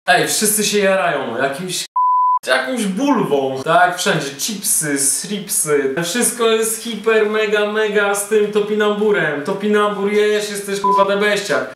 Ej, wszyscy się jarają jakąś bulwą, tak? Wszędzie chipsy, stripsy, wszystko jest hiper, mega z tym topinamburem. Topinambur jesz, jesteś kurwa debeściak.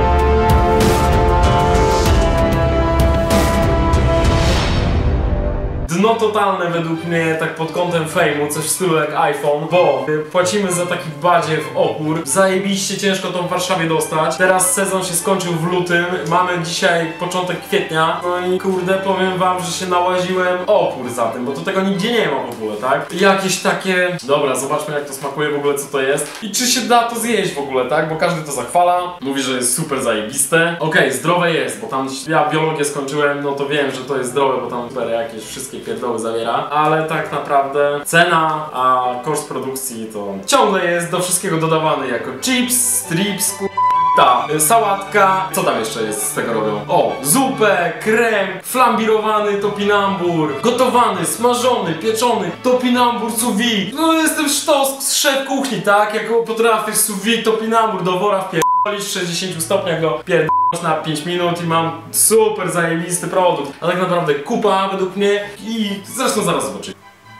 Dno totalne według mnie, tak pod kątem fejmu, coś w stylu jak iPhone, bo płacimy za taki badziew opór. Zajebiście ciężko to w Warszawie dostać. Teraz sezon się skończył w lutym, mamy dzisiaj początek kwietnia. No i kurde, powiem wam, że się nałaziłem opór za tym, bo to tego nigdzie nie ma w ogóle, tak? Jakieś takie... Dobra, zobaczmy jak to smakuje w ogóle, co to jest. I czy się da to zjeść w ogóle, tak? Bo każdy to zachwala, mówi, że jest super zajebiste. Okej, zdrowe jest, bo tam ja biologię skończyłem, no to wiem, że to jest zdrowe, bo tam super jakieś wszystkie pierdoły zawiera, ale tak naprawdę cena, a koszt produkcji to ciągle jest do wszystkiego dodawany jako chips, strips, sałatka. Co tam jeszcze jest z tego robią? O, zupę, krem, flambirowany topinambur, gotowany, smażony, pieczony, topinambur sous vide. No jestem sztos, szef kuchni, tak? Jak potrafię sous vide topinambur do wora wpierdolić w 60 stopniach go na 5 minut i mam super zajebisty produkt. A tak naprawdę kupa według mnie i zresztą zaraz zobaczycie.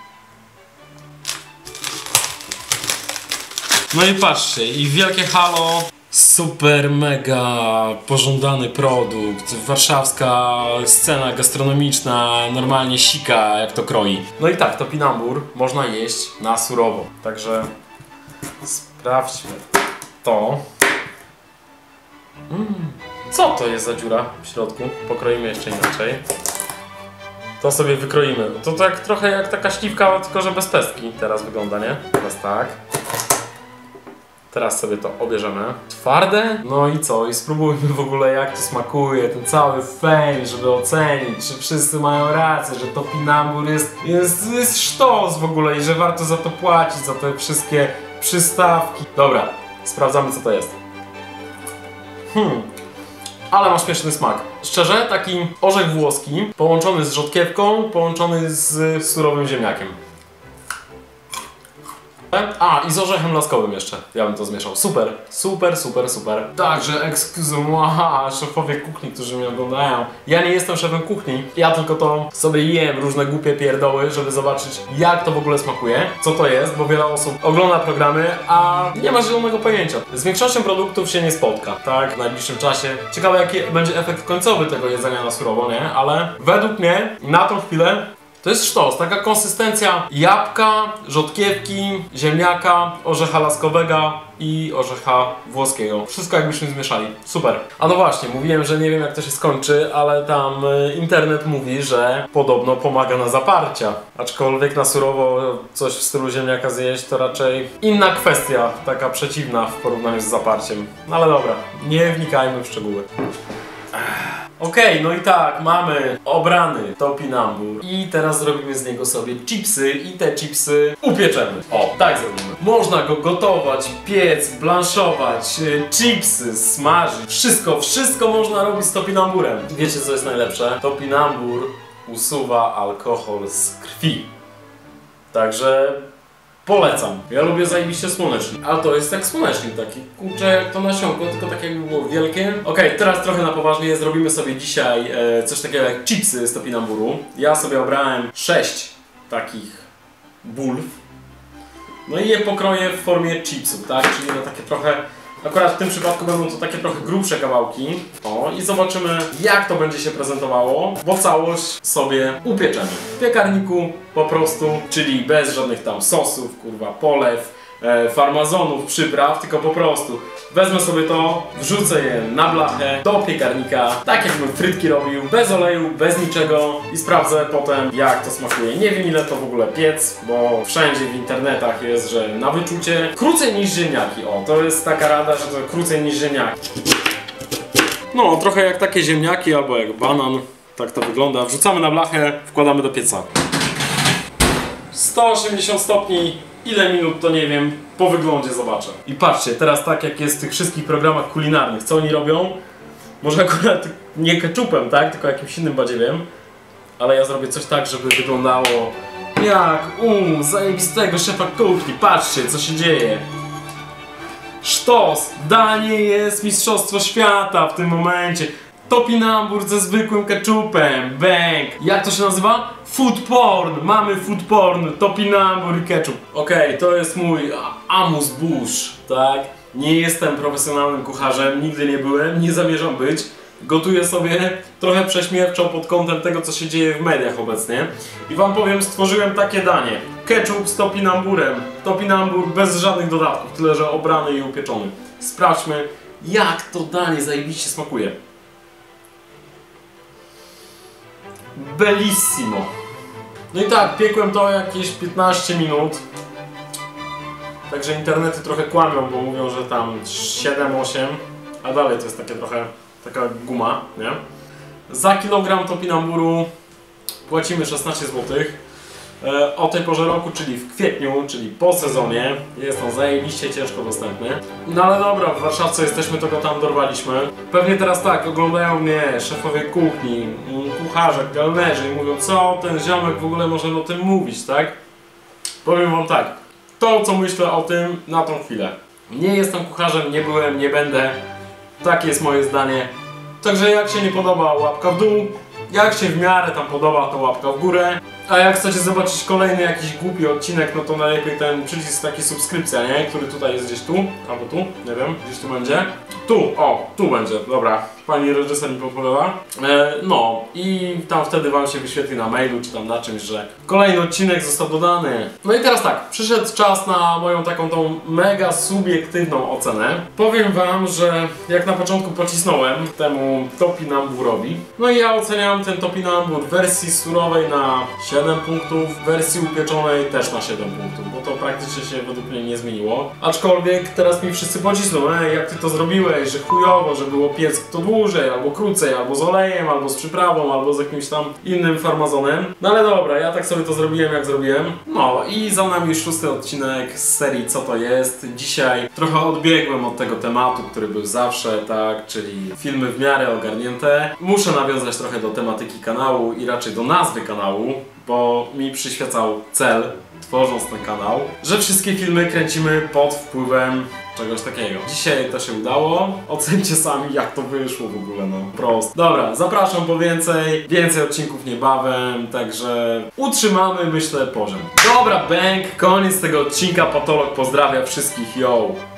No i patrzcie, i wielkie halo. Super mega pożądany produkt. Warszawska scena gastronomiczna normalnie sika jak to kroi. No i tak, topinambur można jeść na surowo. Także sprawdźmy to. Co to jest za dziura w środku? Pokroimy jeszcze inaczej. To sobie wykroimy. To tak trochę jak taka śliwka, tylko że bez pestki teraz wygląda, nie? Teraz tak. Teraz sobie to obierzemy. Twarde? No i co? I spróbujmy w ogóle jak to smakuje, ten cały fame, żeby ocenić, czy wszyscy mają rację, że topinambur jest sztos w ogóle i że warto za to płacić, za te wszystkie przystawki. Dobra, sprawdzamy co to jest. Ale ma śmieszny smak. Szczerze, taki orzech włoski, połączony z rzodkiewką, połączony z surowym ziemniakiem. A, i z orzechem laskowym jeszcze. Ja bym to zmieszał. Super. Także excuse-moi, szefowie kuchni, którzy mnie oglądają. Ja nie jestem szefem kuchni. Ja tylko to sobie jem różne głupie pierdoły, żeby zobaczyć jak to w ogóle smakuje. Co to jest, bo wiele osób ogląda programy, a nie ma zielonego pojęcia. Z większością produktów się nie spotka, tak? W najbliższym czasie. Ciekawe jaki będzie efekt końcowy tego jedzenia na surowo, nie? Ale według mnie na tą chwilę to jest sztos, taka konsystencja jabłka, rzodkiewki, ziemniaka, orzecha laskowego i orzecha włoskiego. Wszystko jakbyśmy zmieszali. Super. A no właśnie, mówiłem, że nie wiem jak to się skończy, ale tam internet mówi, że podobno pomaga na zaparcia. Aczkolwiek na surowo coś w stylu ziemniaka zjeść to raczej inna kwestia, taka przeciwna w porównaniu z zaparciem. No ale dobra, nie wnikajmy w szczegóły. Okej, no i tak, mamy obrany topinambur i teraz zrobimy z niego sobie chipsy i te chipsy upieczemy. O, tak zrobimy. Można go gotować, piec, blanszować, chipsy, smażyć, wszystko można robić z topinamburem. Wiecie co jest najlepsze? Topinambur usuwa alkohol z krwi. Także polecam. Ja lubię zajebiście słonecznik. A to jest jak słonecznik taki. Kurczę, jak to nasionko, tylko tak jakby było wielkie. Okej, teraz trochę na poważnie. Zrobimy sobie dzisiaj coś takiego jak chipsy z topinamburu. Ja sobie obrałem 6 takich bulw. No i je pokroję w formie chipsów, tak? Czyli na takie trochę... Akurat w tym przypadku będą to takie trochę grubsze kawałki. O, i zobaczymy jak to będzie się prezentowało, bo całość sobie upieczemy. W piekarniku po prostu, czyli bez żadnych tam sosów, kurwa, polew, farmazonów, przypraw, tylko po prostu wezmę sobie to, wrzucę je na blachę do piekarnika, tak jakbym frytki robił, bez oleju, bez niczego i sprawdzę potem jak to smakuje. Nie wiem ile to w ogóle piec, bo wszędzie w internetach jest, że na wyczucie krócej niż ziemniaki. O, to jest taka rada, że to krócej niż ziemniaki. No, trochę jak takie ziemniaki albo jak banan, tak to wygląda. Wrzucamy na blachę, wkładamy do pieca. 180 stopni. Ile minut to nie wiem, po wyglądzie zobaczę. I patrzcie, teraz tak jak jest w tych wszystkich programach kulinarnych, co oni robią? Może akurat nie keczupem, tak? Tylko jakimś innym badziewiem. Ale ja zrobię coś tak, żeby wyglądało jak zajebistego szefa kuchni. Patrzcie, co się dzieje. Sztos! Danie jest mistrzostwo świata w tym momencie. Topinambur ze zwykłym ketchupem, bang! Jak to się nazywa? Food porn! Mamy food porn, topinambur i ketchup. Okej, to jest mój Amus Bush, tak? Nie jestem profesjonalnym kucharzem, nigdy nie byłem, nie zamierzam być. Gotuję sobie trochę prześmiewczo pod kątem tego, co się dzieje w mediach obecnie. I wam powiem, stworzyłem takie danie. Ketchup z topinamburem. Topinambur bez żadnych dodatków, tyle że obrany i upieczony. Sprawdźmy, jak to danie zajebiście smakuje. Bellissimo. No i tak, piekłem to jakieś 15 minut. Także internety trochę kłamią, bo mówią, że tam 7-8, a dalej to jest takie trochę taka guma, nie? Za kilogram topinamburu płacimy 16 zł. O tej porze roku, czyli w kwietniu, czyli po sezonie, jest on zajebiście ciężko dostępny. No ale dobra, w Warszawce jesteśmy, to go tam dorwaliśmy. Pewnie teraz tak, oglądają mnie szefowie kuchni, kucharze, kelnerzy i mówią, co ten ziomek w ogóle może o tym mówić, tak? Powiem wam tak, to co myślę o tym na tą chwilę. Nie jestem kucharzem, nie byłem, nie będę. Takie jest moje zdanie. Także jak się nie podoba, łapka w dół. Jak się w miarę tam podoba, to łapka w górę. A jak chcecie zobaczyć kolejny jakiś głupi odcinek, no to najlepiej ten przycisk taki subskrypcja, nie? Który tutaj jest gdzieś tu, albo tu, nie wiem, gdzieś tu będzie. Tu, o, tu będzie, dobra. Pani reżyser mi podpowiada. No i tam wtedy wam się wyświetli na mailu, czy tam na czymś, że kolejny odcinek został dodany. No i teraz tak, przyszedł czas na moją taką tą mega subiektywną ocenę. Powiem wam, że jak na początku pocisnąłem temu topinamburowi, no i ja oceniam ten topinambur w wersji surowej na 7 punktów, w wersji upieczonej też na 7 punktów, bo to praktycznie się według mnie nie zmieniło. Aczkolwiek teraz mi wszyscy pocisną, jak ty to zrobiłeś, że chujowo, że było piec to dłużej, albo krócej, albo z olejem, albo z przyprawą, albo z jakimś tam innym farmazonem. No ale dobra, ja tak sobie to zrobiłem jak zrobiłem. No i za nami 6. odcinek z serii Co to jest. Dzisiaj trochę odbiegłem od tego tematu, który był zawsze, tak, czyli filmy w miarę ogarnięte. Muszę nawiązać trochę do tematyki kanału i raczej do nazwy kanału, bo mi przyświecał cel, tworząc ten kanał, że wszystkie filmy kręcimy pod wpływem czegoś takiego. Dzisiaj to się udało. Ocencie sami, jak to wyszło w ogóle, no prosto. Dobra, zapraszam po więcej odcinków niebawem, także utrzymamy, myślę, poziom. Dobra, bang, koniec tego odcinka. Patolog pozdrawia wszystkich, yo!